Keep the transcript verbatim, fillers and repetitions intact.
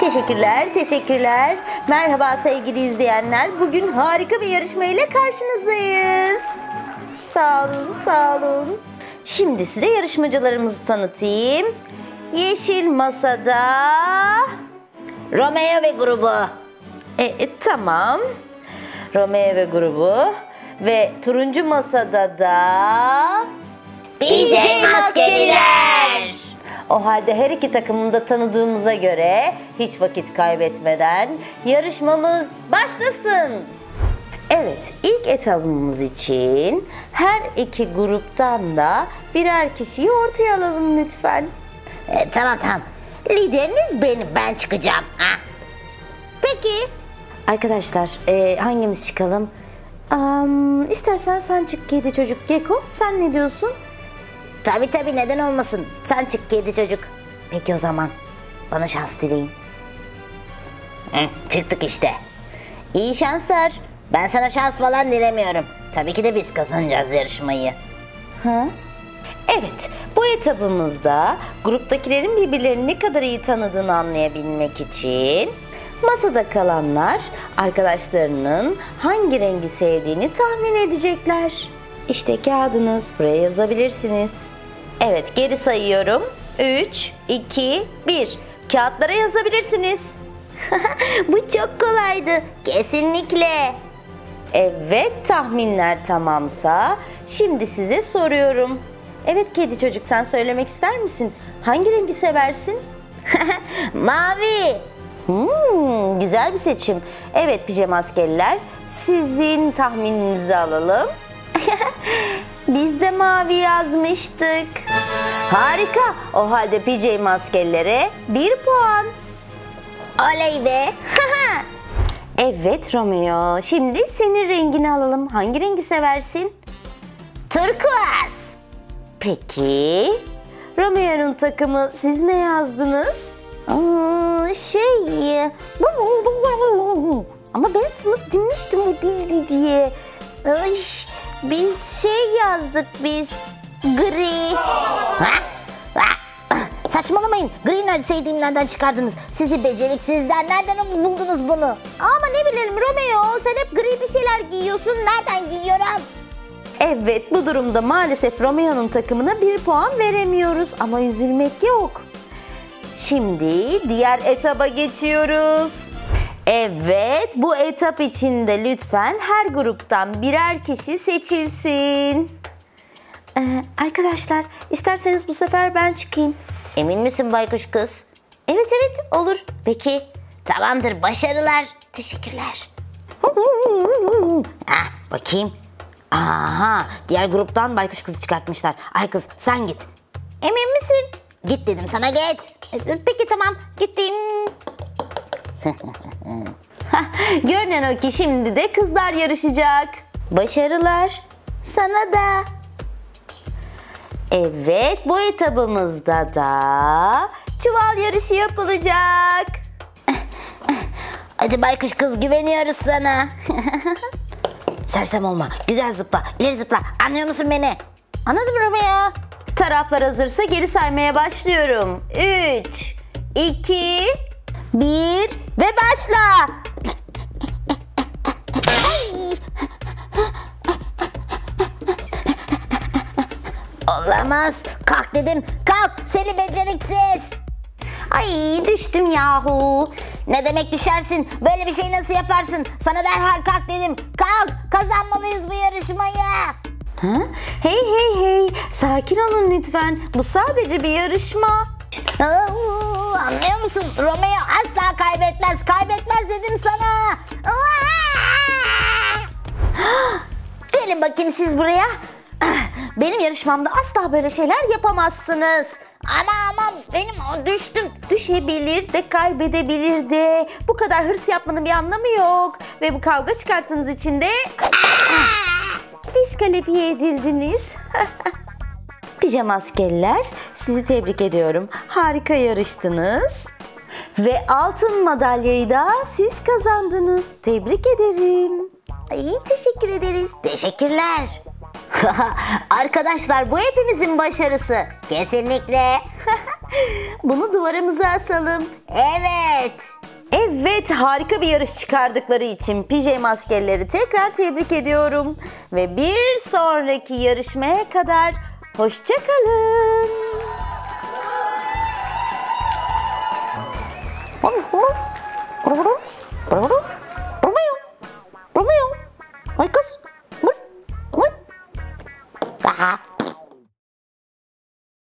Teşekkürler, teşekkürler. Merhaba sevgili izleyenler. Bugün harika bir yarışma ile karşınızdayız. Sağ olun, sağ olun. Şimdi size yarışmacılarımızı tanıtayım. Yeşil masada Romeo ve grubu. E, e, tamam. Romeo ve grubu. Ve turuncu masada da D J Maskeliler. O halde her iki takımını da tanıdığımıza göre hiç vakit kaybetmeden yarışmamız başlasın. Evet, ilk etabımız için her iki gruptan da birer kişiyi ortaya alalım lütfen. E, tamam tamam. Lideriniz benim. Ben çıkacağım. Ha. Peki. Arkadaşlar e, hangimiz çıkalım? Um, istersen sen çık kedi çocuk. Geko, sen ne diyorsun? Tabii tabii, neden olmasın. Sen çık kedi çocuk. Peki o zaman bana şans dileyin. Hı, çıktık işte. İyi şanslar. Ben sana şans falan dilemiyorum. Tabii ki de biz kazanacağız yarışmayı. Ha? Evet, bu etabımızda gruptakilerin birbirlerini ne kadar iyi tanıdığını anlayabilmek için masada kalanlar arkadaşlarının hangi rengi sevdiğini tahmin edecekler. İşte kağıdınız, buraya yazabilirsiniz. Evet, geri sayıyorum. üç, iki, bir. Kağıtlara yazabilirsiniz. Bu çok kolaydı. Kesinlikle. Evet, tahminler tamamsa şimdi size soruyorum. Evet kedi çocuk, sen söylemek ister misin? Hangi rengi seversin? Mavi. Hmm, güzel bir seçim. Evet pijama askeriler, sizin tahmininizi alalım. Biz de mavi yazmıştık. Harika. O halde pijama askerlere bir puan. Oley be. Evet Romeo, şimdi senin rengini alalım. Hangi rengi seversin? Turkuaz. Peki Romeo'nun takımı, siz ne yazdınız? Aa, şey... Ama ben sana demiştim o değildi diye. Ay, biz şey yazdık biz. Gri. Ha? Ha? Saçmalamayın. Green nerede, sevdiğimlerden çıkardınız. Sizi beceriksizler. Nereden buldunuz bunu? Ama ne bilelim Romeo, sen hep gri bir şeyler giyiyorsun. Nereden giyiyorum? Evet, bu durumda maalesef Romeo'nun takımına bir puan veremiyoruz ama üzülmek yok. Şimdi diğer etaba geçiyoruz. Evet, bu etap içinde lütfen her gruptan birer kişi seçilsin. Ee, arkadaşlar, isterseniz bu sefer ben çıkayım. Emin misin baykuş kız? Evet evet, olur. Peki, tamamdır, başarılar. Teşekkürler. Ah, bakayım. Aha, diğer gruptan baykuş kızı çıkartmışlar. Ay kız, sen git. Emin misin? Git dedim sana, git. Peki tamam, gittim. Görünen o ki şimdi de kızlar yarışacak. Başarılar. Sana da. Evet, bu etabımızda da çuval yarışı yapılacak. Hadi baykuş kız, güveniyoruz sana. Sersem olma, güzel zıpla, ileri zıpla. Anlıyor musun beni? Anladım Romeo. Taraflar hazırsa geri saymaya başlıyorum. üç, iki, bir ve başla. Olamaz. Kalk dedim. Kalk, seni beceriksiz. Ay, düştüm yahu. Ne demek düşersin? Böyle bir şey nasıl yaparsın? Sana derhal kalk dedim. Kalk, kazanmalıyız bu yarışmayı. Ha? Hey hey hey, sakin olun lütfen. Bu sadece bir yarışma. Aa, anlıyor musun? Romeo asla kaybetmez. Kaybetmez dedim sana. Aa! Gelin bakayım siz buraya. Benim yarışmamda asla böyle şeyler yapamazsınız. Ama ama benim düştüm. Düşebilir de kaybedebilir de. Bu kadar hırs yapmanın bir anlamı yok. Ve bu kavga çıkarttığınız için de diskalifiye edildiniz. Pijama askeriler, sizi tebrik ediyorum. Harika yarıştınız. Ve altın madalyayı da siz kazandınız. Tebrik ederim. Ay, teşekkür ederiz. Teşekkürler. Arkadaşlar, bu hepimizin başarısı. Kesinlikle. bunu duvarımıza asalım. Evet. Evet, harika bir yarış çıkardıkları için pijama askerleri tekrar tebrik ediyorum. Ve bir sonraki yarışmaya kadar hoşça kalın.